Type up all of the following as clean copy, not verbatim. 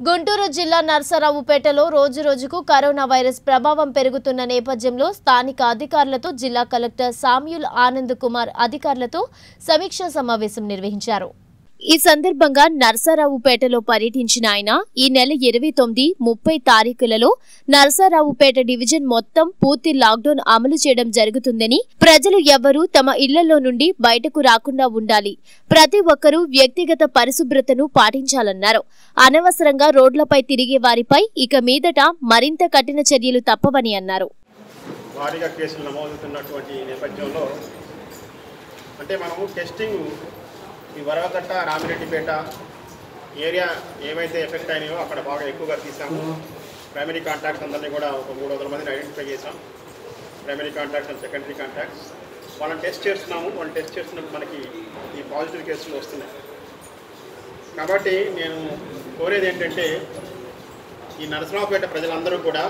గుంటూరు జిల్లా నర్సరావుపేటలో రోజురోజుకు corona virus ప్రభావం పెరుగుతున్న నేపథ్యంలో స్థానిక అధికారులతో జిల్లా కలెక్టర్ సామ్యూల్ ఆనంద్ కుమార్ అధికారులతో సమీక్షా సమావేశం నిర్వహించారు। ఈ సందర్భంగా నర్సరావుపేటలో పర్యటించిన ఆయన ఈ నెల 29, 30 తారీఖులలో నర్సరావుపేట డివిజన్ మొత్తం పూర్తి లాక్డౌన్ అమలు చేయడం జరుగుతుందని, ప్రజలు ఎవ్వరూ తమ ఇళ్లలో నుండి బయటకు రాకుండా ఉండాలి, ప్రతి ఒక్కరూ వ్యక్తిగత పరిశుభ్రతను పాటించాలన్నారు। అనవసరంగా రోడ్లపై తిరిగే వారిపై ఇక మీదట మరింత కఠిన చర్యలు తప్పవని అన్నారు। భారీగా కేసులు నమోదవుతున్నటువంటి నేపథ్యంలో అంటే మనము టెస్టింగ్ ఈ వరవకట్ట రామిరెడ్డిపేట ఏరియా ఏవైతే ఎఫెక్ట్ అయినాయో అక్కడ బాగా ఎక్కువగా తీసాము। ప్రైమరీ కాంటాక్ట్స్ అందరినీ కూడా ఒక 300 మందిని ఐడెంటిఫై చేసాం। Primary contacts and secondary contacts వాళ్ళని టెస్ట్ చేస్తున్నాము। వాళ్ళు టెస్ట్ చేస్తున్నప్పుడు మనకి ఈ పాజిటివ్ కేసులు వస్తున్నాయి। కాబట్టి నేను కోరేది ఏంటంటే ఈ నరసరావుపేట ప్రజలందరూ కూడా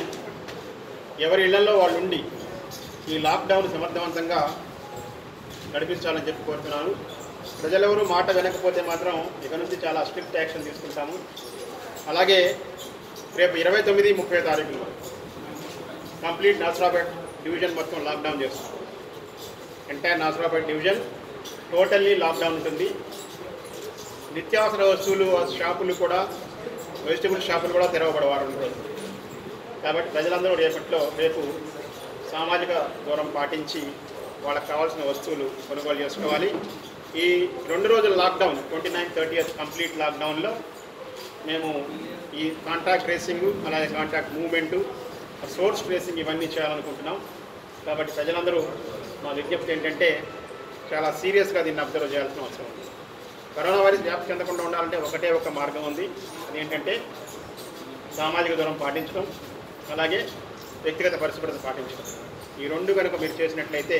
ఎవరి ఇళ్లలో వాళ్ళు ఉండి ఈ లాక్డౌన్ సమర్థవంతంగా నడిపించాలని చెప్పి కోరుతున్నాను। ప్రజలెవరూ మాట వినకపోతే మాత్రం ఇక నుంచి చాలా స్ట్రిక్ట్ యాక్షన్ తీసుకుంటాము। అలాగే రేపు 29, 30 తారీఖులో కంప్లీట్ నర్సరావుపేట డివిజన్ మొత్తం లాక్డౌన్ చేస్తాం। Entire Narasaraopet division totally lockdown ఉంటుంది। నిత్యావసర వస్తువులు షాపులు కూడా, వెజిటబుల్ షాపులు కూడా తెరవబడవారు ఉంటుంది। కాబట్టి ప్రజలందరూ రేపు సామాజిక దూరం పాటించి వాళ్ళకి కావాల్సిన వస్తువులు కొనుగోలు చేసుకోవాలి। ఈ 2 రోజుల లాక్డౌన్ 29, 30 కంప్లీట్ లాక్డౌన్లో మేము ఈ కాంటాక్ట్ ట్రేసింగ్, అలాగే కాంటాక్ట్ మూవ్మెంటు, సోర్స్ ట్రేసింగ్ ఇవన్నీ చేయాలనుకుంటున్నాం। కాబట్టి ప్రజలందరూ మా విజ్ఞప్తి ఏంటంటే చాలా సీరియస్గా దీన్ని అబ్జర్వ్ చేయాల్సిన అవసరం ఉంది। కరోనా వైరస్ వ్యాప్తి చెందకుండా ఉండాలంటే ఒకటే ఒక మార్గం ఉంది, అదేంటంటే సామాజిక దూరం పాటించడం, అలాగే వ్యక్తిగత పరిశుభ్రత పాటించడం। ఈ 2 కనుక మీరు చేసినట్లయితే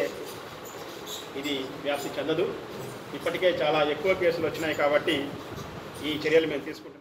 ఇది వ్యాప్తి చెందదు। ఇప్పటికే చాలా ఎక్కువ కేసులు వచ్చినాయి కాబట్టి ఈ చర్యలు మేము తీసుకుంటున్నాం।